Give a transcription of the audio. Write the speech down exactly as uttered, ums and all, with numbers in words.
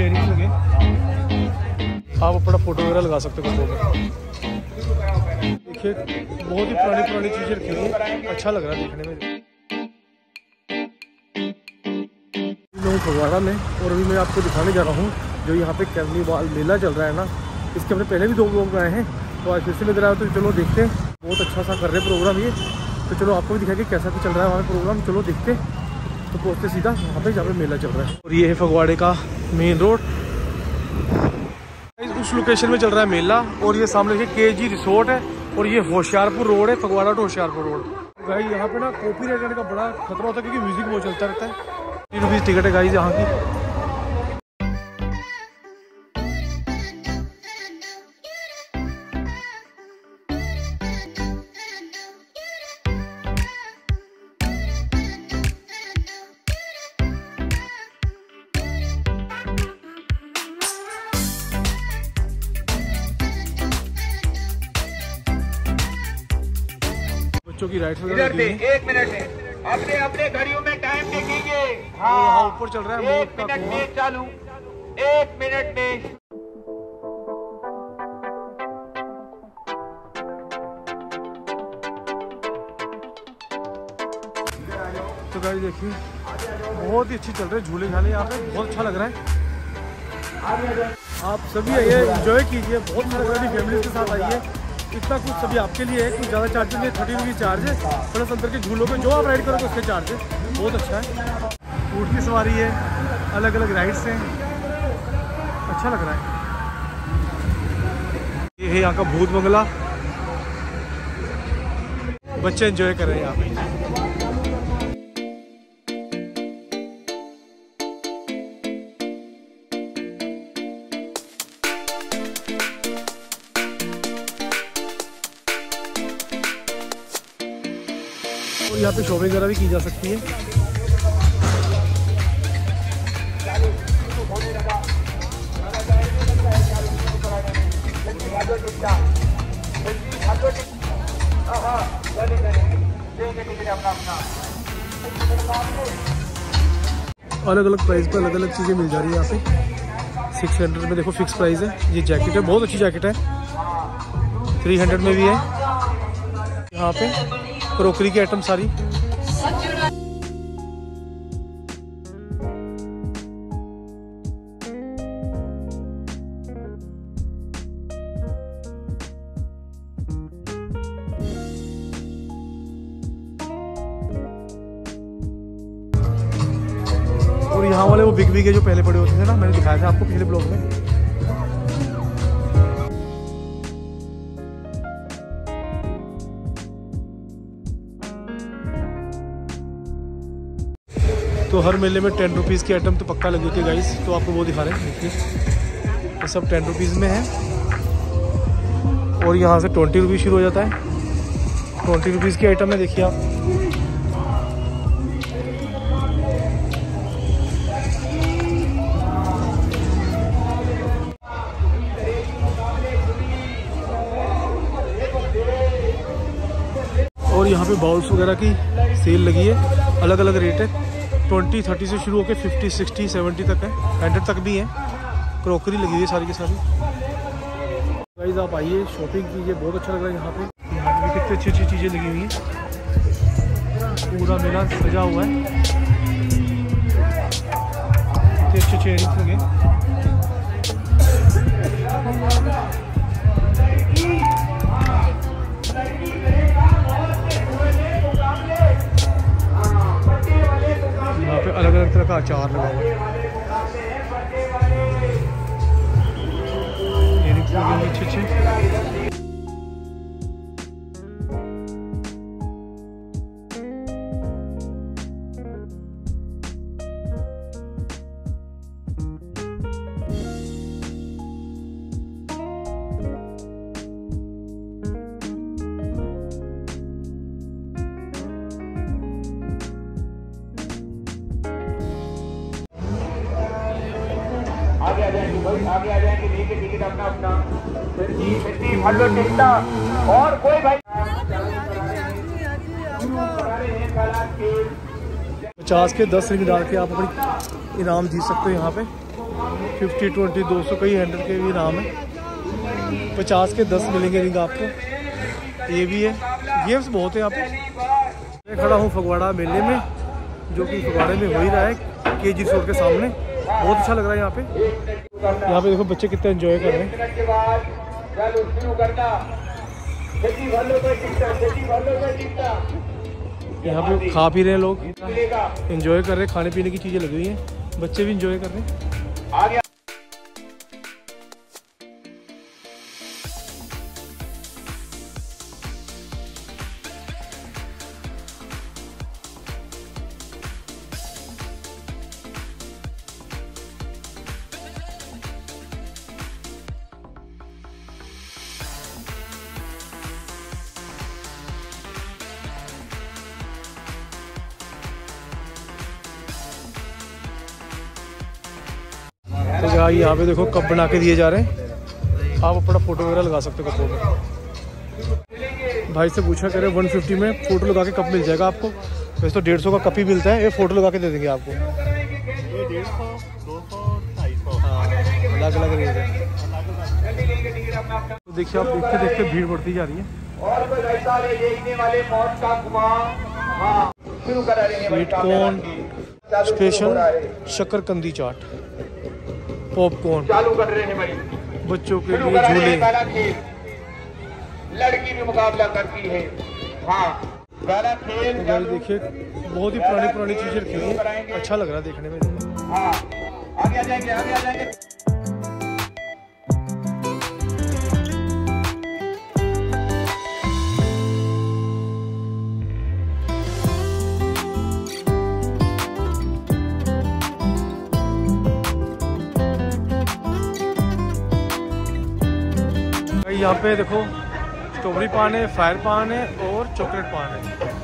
Chairing लगे, आप अपना फोटो वगैरह लगा सकते हो। देखिए बहुत ही पुरानी पुरानी चीज़ें रखी हुई है, अच्छा लग रहा है देखने में। मैं फगवाड़ा में, और अभी मैं आपको दिखाने जा रहा हूँ जो यहाँ पे कार्निवाल मेला चल रहा है ना, इसके हमने पहले भी दो लोग आए हैं, तो आज फिर से लग रहा है, तो चलो देखते हैं। बहुत अच्छा सा कर रहे हैं प्रोग्राम ये, तो चलो आपको भी दिखाएंगे कैसा भी चल रहा है वहाँ प्रोग्राम। चलो देखते, तो पहुँचते सीधा वहाँ पे जहाँ पे मेला चल रहा है। और ये है फगवाड़े का मेन रोड, उस लोकेशन में चल रहा है मेला। और ये सामने से के जी रिसोर्ट है, और ये होशियारपुर रोड है, Phagwara to Hoshiarpur road. Guys यहाँ पे ना कॉपीराइट आने का बड़ा खतरा होता है, क्योंकि म्यूजिक बहुत चलता रहता है। तीन रुपीज़ टिकट है गाइस यहाँ की। बच्चों की राइड्स वगैरह लगी हैं। एक मिनट में अपने अपने घड़ियों में टाइम देखिए। हाँ, यहाँ ऊपर चल रहा है एक मिनट में चालू, एक मिनट में। तो गाइस देखिए बहुत ही अच्छी चल रही है, झूले झाले यहाँ पे बहुत अच्छा लग रहा है। आप सभी आइए, एंजॉय कीजिए, बहुत अच्छा लग रहा है। फैमिली के साथ आइए, इतना कुछ सभी आपके लिए है, कुछ ज़्यादा चार्जेस नहीं, थर्टी रुपीज़ चार्ज है, प्लस अंदर के झूलों पे जो आप राइड करोगे उसके चार्ज है। बहुत अच्छा है, ऊँट की सवारी है, अलग अलग राइड्स हैं, अच्छा लग रहा है। ये है यहाँ का भूत बंगला, बच्चे एंजॉय कर रहे हैं यहाँ पे। और यहाँ पे शॉपिंग वगैरह भी की जा सकती है। अलग अलग प्राइस पे अलग अलग चीज़ें मिल जा रही है यहाँ पे। सिक्स हंड्रेड में देखो फिक्स प्राइस है। ये जैकेट है, बहुत अच्छी जैकेट है। थ्री हंड्रेड में भी है। यहाँ पे क्रोकरी की आइटम सारी। और यहाँ वाले वो बिग बिग है जो पहले पड़े होते थे ना, मैंने दिखाया था आपको पिछले ब्लॉग में। तो हर मेले में टेन रुपीज़ की आइटम तो पक्का लगी होती है गाइस, तो आपको वो दिखा रहे हैं। देखिए ये सब टेन रुपीज़ में है, और यहाँ से ट्वेंटी रुपीज़ शुरू हो जाता है। ट्वेंटी रुपीज़ की आइटम है, देखिए आप। और यहाँ पे बाउल्स वगैरह की सेल लगी है, अलग अलग रेट है। ट्वेंटी थर्टी से शुरू होकर फिफ्टी सिक्सटी सेवेंटी तक है, हंड्रेड तक भी है। क्रोकरी लगी हुई है सारी की सारी। गाइस आप आइए, शॉपिंग कीजिए, बहुत अच्छा लग रहा है यहाँ पे। यहाँ पे भी कितनी अच्छी अच्छी चीज़ें लगी हुई हैं, पूरा मेला सजा हुआ है। कितने अच्छे अच्छे इयरिंग्स लगे। यहाँ पे अलग अलग तरह का अचार लगा हुआ है। इयरिंग्स लगे हुए अच्छे अच्छे। आगे आ जाएंगे भाई, आगे आ जाएंगे, लेके टिकट अपना अपना। हेलो टिकटा और कोई भाई पचास के दस रिंग डाल के आप अपनी इनाम जीत सकते हो यहाँ पे। फिफ्टी ट्वेंटी दो सौ कई हंड्रेड के भी नाम है। पचास के दस मिलेंगे रिंग आपको। ये भी है, गेम्स बहुत है यहाँ पे। मैं खड़ा हूँ फगवाड़ा मेले में, जो कि फगवाड़े में हो ही रहा है, के जी रोड के सामने। बहुत अच्छा लग रहा है यहाँ पे। यहाँ पे देखो बच्चे कितने एंजॉय कर रहे हैं। यहाँ पे खा पी रहे हैं लोग, एंजॉय कर रहे हैं, खाने पीने की चीज़ें लगी हुई हैं, बच्चे भी एंजॉय कर रहे हैं। तो यार यहाँ पे देखो कप बना के दिए जा रहे हैं, आप अपना फोटो वगैरह लगा सकते हो कपों में। भाई से पूछा करे वन फिफ्टी में फ़ोटो लगा के कप मिल जाएगा आपको। वैसे तो डेढ़ सौ का कप ही मिलता है, ये फ़ोटो लगा के दे देंगे आपको। ये डेढ़ सौ, दो सौ, ढाई सौ, हाँ अलग अलग रेंज है। तो देखिए आप देखते देखते भीड़ बढ़ती जा रही है। और कोई ऐसा नहीं देखने वाले मौत का कुआं। हाँ शुरू करा रहे हैं। स्वीट कॉर्न स्पेशल, शक्करकंदी चाट, पॉपकॉर्न, चालू कर रहे हैं भाई। बच्चों के लिए झूले। लड़की भी मुकाबला करती है। हाँ पहला खेल तो भाई देखिए बहुत ही पुरानी पुरानी चीजें रखी हुई है, अच्छा लग रहा है देखने में। हाँ आगे आ जाएंगे, आगे आ जाएंगे। यहाँ पे देखो स्ट्रॉबेरी पान है, फायर पान है और चॉकलेट पान है।